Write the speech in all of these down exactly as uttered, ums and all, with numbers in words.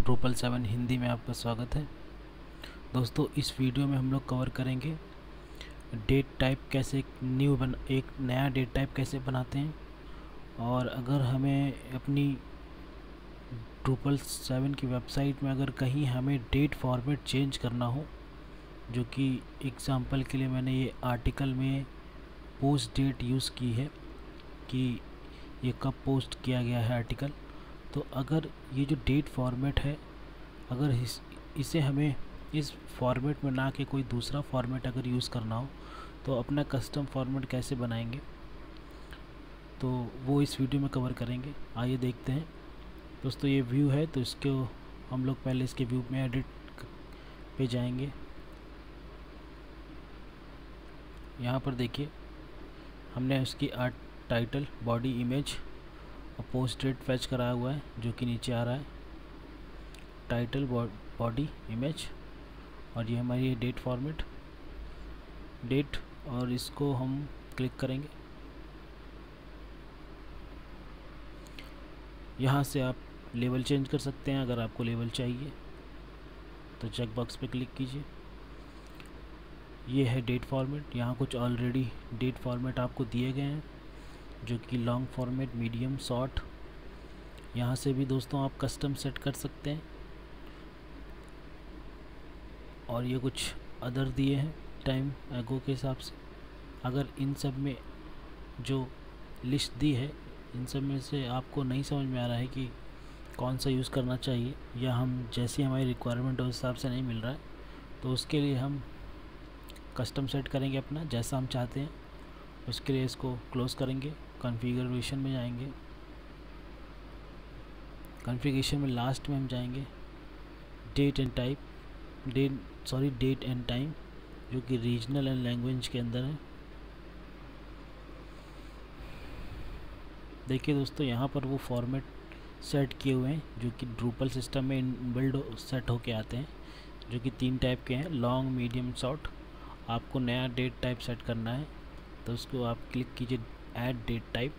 Drupal seven Hindi में आपका स्वागत है। दोस्तों, इस वीडियो में हम लोग कवर करेंगे डेट टाइप कैसे न्यू बन एक नया डेट टाइप कैसे बनाते हैं। और अगर हमें अपनी ड्रूपल सेवन की वेबसाइट में अगर कहीं हमें डेट फॉर्मेट चेंज करना हो, जो कि एग्ज़ाम्पल के लिए मैंने ये आर्टिकल में पोस्ट डेट यूज़ की है कि ये कब पोस्ट किया गया है आर्टिकल। तो अगर ये जो डेट फॉर्मेट है, अगर इस इसे हमें इस फॉर्मेट में ना कि कोई दूसरा फॉर्मेट अगर यूज़ करना हो, तो अपना कस्टम फॉर्मेट कैसे बनाएंगे, तो वो इस वीडियो में कवर करेंगे। आइए देखते हैं। दोस्तों, ये व्यू है, तो इसको हम लोग पहले इसके व्यू में एडिट पे जाएंगे। यहाँ पर देखिए, हमने उसकी आर्ट टाइटल, बॉडी, इमेज और पोस्ट डेट फैच कराया हुआ है, जो कि नीचे आ रहा है। टाइटल, बॉडी, इमेज, और ये हमारी डेट फॉर्मेट डेट, और इसको हम क्लिक करेंगे। यहाँ से आप लेवल चेंज कर सकते हैं। अगर आपको लेवल चाहिए तो चेक बॉक्स पे क्लिक कीजिए। ये है डेट फॉर्मेट। यहाँ कुछ ऑलरेडी डेट फॉर्मेट आपको दिए गए हैं, जो कि लॉन्ग फॉर्मेट, मीडियम, शॉर्ट। यहाँ से भी दोस्तों आप कस्टम सेट कर सकते हैं। और ये कुछ अदर दिए हैं टाइम एगो के हिसाब से। अगर इन सब में जो लिस्ट दी है, इन सब में से आपको नहीं समझ में आ रहा है कि कौन सा यूज़ करना चाहिए, या हम जैसी हमारी रिक्वायरमेंट उस हिसाब से नहीं मिल रहा है, तो उसके लिए हम कस्टम सेट करेंगे अपना जैसा हम चाहते हैं। उसके लिए इसको क्लोज़ करेंगे, कॉन्फ़िगरेशन में जाएंगे। कॉन्फ़िगरेशन में लास्ट में हम जाएंगे date and type, date sorry date and time, जो कि रीजनल एंड लैंग्वेज के अंदर है। देखिए दोस्तों, यहाँ पर वो फॉर्मेट सेट किए हुए हैं जो कि ड्रूपल सिस्टम में इनबिल्ड सेट होके आते हैं, जो कि तीन टाइप के हैं, लॉन्ग, मीडियम, शॉर्ट। आपको नया डेट टाइप सेट करना है तो उसको आप क्लिक कीजिए ऐड डेट टाइप।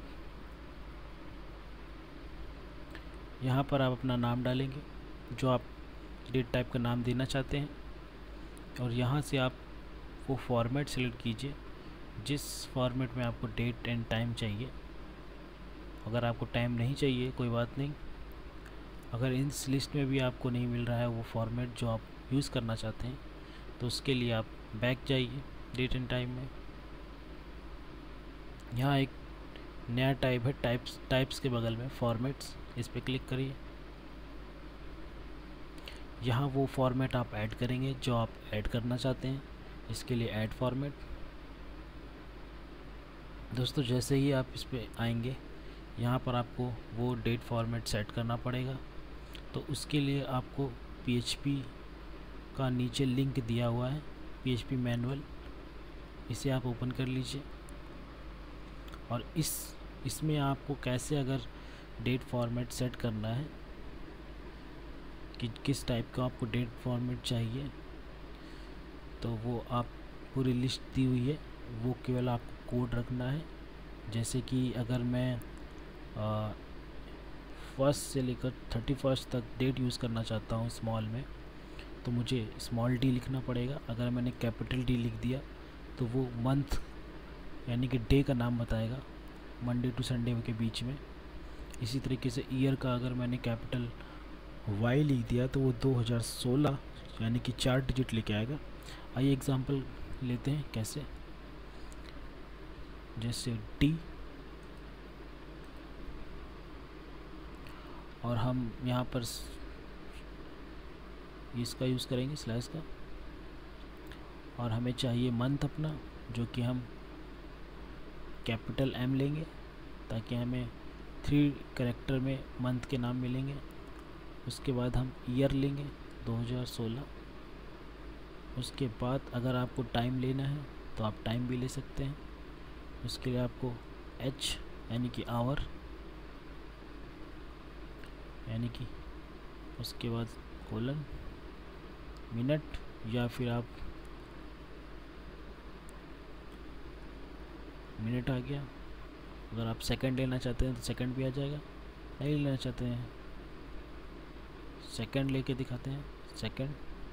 यहाँ पर आप अपना नाम डालेंगे, जो आप डेट टाइप का नाम देना चाहते हैं, और यहाँ से आप वो फॉर्मेट सेलेक्ट कीजिए जिस फॉर्मेट में आपको डेट एंड टाइम चाहिए। अगर आपको टाइम नहीं चाहिए, कोई बात नहीं। अगर इस लिस्ट में भी आपको नहीं मिल रहा है वो फॉर्मेट जो आप यूज़ करना चाहते हैं, तो उसके लिए आप बैक जाइए डेट एंड टाइम में। यहाँ एक नया टाइप है, टाइप्स टाइप्स के बगल में फॉर्मेट्स, इस पर क्लिक करिए। यहाँ वो फॉर्मेट आप ऐड करेंगे जो आप ऐड करना चाहते हैं। इसके लिए ऐड फॉर्मेट। दोस्तों, जैसे ही आप इस पर आएंगे, यहाँ पर आपको वो डेट फॉर्मेट सेट करना पड़ेगा। तो उसके लिए आपको पीएचपी का नीचे लिंक दिया हुआ है, पीएचपी मैनुअल, इसे आप ओपन कर लीजिए। और इस इसमें आपको कैसे अगर डेट फॉर्मेट सेट करना है कि किस टाइप का आपको डेट फॉर्मेट चाहिए, तो वो आप पूरी लिस्ट दी हुई है, वो केवल आपको कोड रखना है। जैसे कि अगर मैं फर्स्ट से लेकर थर्टी फर्स्ट तक डेट यूज़ करना चाहता हूँ स्मॉल में, तो मुझे स्मॉल डी लिखना पड़ेगा। अगर मैंने कैपिटल डी लिख दिया तो वो मंथ यानी कि डे का नाम बताएगा, मंडे टू संडे के बीच में। इसी तरीके से ईयर का अगर मैंने कैपिटल वाई लिख दिया तो वो दो हज़ार सोलह यानी कि चार डिजिट लेके आएगा। आइए एग्जांपल लेते हैं कैसे। जैसे टी, और हम यहाँ पर इसका यूज़ करेंगे स्लैश का, और हमें चाहिए मंथ अपना, जो कि हम कैपिटल एम लेंगे ताकि हमें थ्री कैरेक्टर में मंथ के नाम मिलेंगे। उसके बाद हम ईयर लेंगे दो हज़ार सोलह। उसके बाद अगर आपको टाइम लेना है तो आप टाइम भी ले सकते हैं। उसके लिए आपको एच यानी कि आवर, यानी कि उसके बाद कोलन, मिनट, या फिर आप मिनट आ गया। अगर आप सेकंड लेना चाहते हैं तो सेकंड भी आ जाएगा, नहीं लेना चाहते हैं सेकंड लेके दिखाते हैं। सेकंड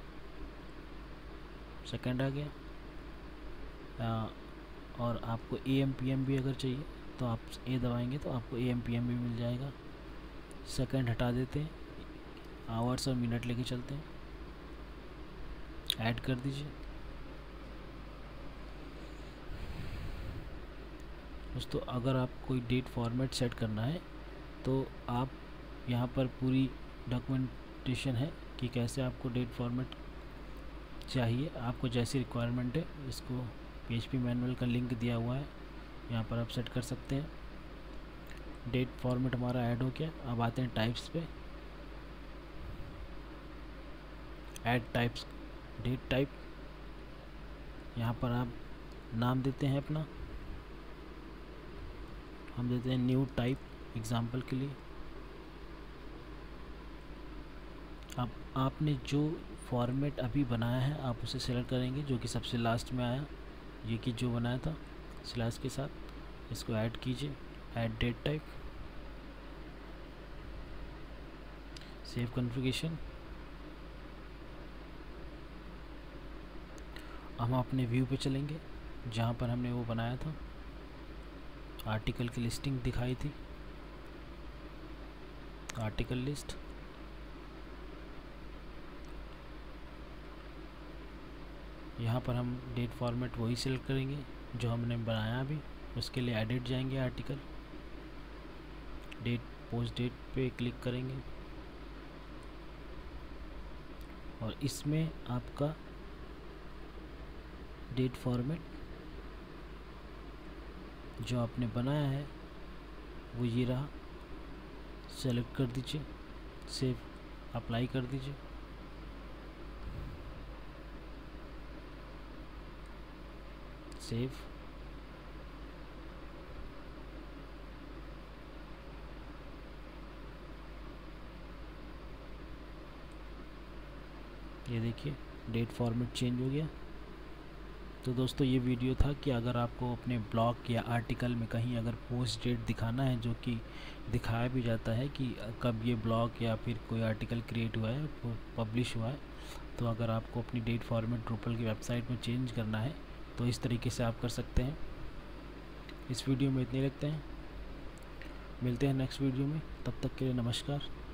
सेकंड आ गया। आ, और आपको ए एम पी एम भी अगर चाहिए तो आप ए दबाएंगे तो आपको ए एम पी एम भी मिल जाएगा। सेकंड हटा देते हैं, आवर्स और मिनट लेके चलते हैं, ऐड कर दीजिए। दोस्तों अगर आप कोई डेट फॉर्मेट सेट करना है तो आप यहाँ पर पूरी डॉक्यूमेंटेशन है कि कैसे आपको डेट फॉर्मेट चाहिए, आपको जैसी रिक्वायरमेंट है। इसको पीएचपी मैनुअल का लिंक दिया हुआ है, यहाँ पर आप सेट कर सकते हैं। डेट फॉर्मेट हमारा ऐड हो गया। अब आते हैं टाइप्स पे। ऐड टाइप्स, डेट टाइप, यहाँ पर आप नाम देते हैं अपना, हम देते हैं न्यू टाइप एग्जांपल के लिए। अब आपने जो फॉर्मेट अभी बनाया है आप उसे सेलेक्ट करेंगे, जो कि सबसे लास्ट में आया, ये कि जो बनाया था स्लैश के साथ, इसको ऐड कीजिए। Add date type, save configuration. हम अपने व्यू पे चलेंगे जहाँ पर हमने वो बनाया था, आर्टिकल की लिस्टिंग दिखाई थी, आर्टिकल लिस्ट। यहाँ पर हम डेट फॉर्मेट वही सिलेक्ट करेंगे जो हमने बनाया अभी। उसके लिए एडिट जाएंगे, आर्टिकल डेट, पोस्ट डेट पे क्लिक करेंगे और इसमें आपका डेट फॉर्मेट जो आपने बनाया है वो ये रहा। सेलेक्ट कर दीजिए, सेव अप्लाई कर दीजिए। सेव, ये देखिए डेट फॉर्मेट चेंज हो गया। तो दोस्तों ये वीडियो था कि अगर आपको अपने ब्लॉग या आर्टिकल में कहीं अगर पोस्ट डेट दिखाना है, जो कि दिखाया भी जाता है कि कब ये ब्लॉग या फिर कोई आर्टिकल क्रिएट हुआ है, पब्लिश हुआ है, तो अगर आपको अपनी डेट फॉर्मेट ड्रूपल की वेबसाइट में चेंज करना है तो इस तरीके से आप कर सकते हैं। इस वीडियो में इतने रखते हैं, मिलते हैं नेक्स्ट वीडियो में, तब तक के लिए नमस्कार।